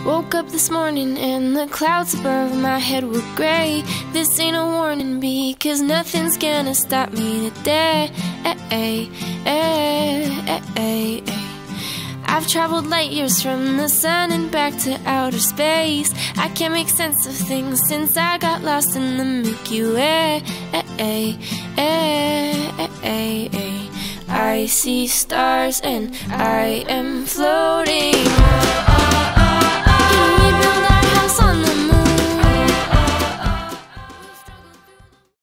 Woke up this morning and the clouds above my head were gray. This ain't a warning because nothing's gonna stop me today. I've traveled light years from the sun and back to outer space. I can't make sense of things since I got lost in the Milky Way. I see stars and I am floating.